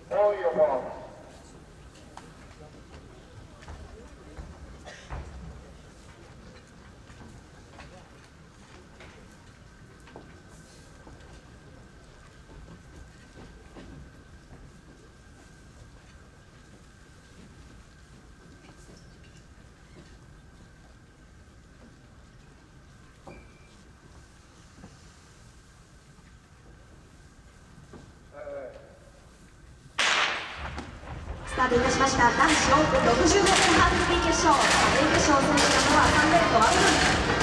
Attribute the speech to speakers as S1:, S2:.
S1: All your marks.
S2: スタートいたしました男子オープン60メートルハードル決勝。決勝を制したのは3レーンのアルドリン。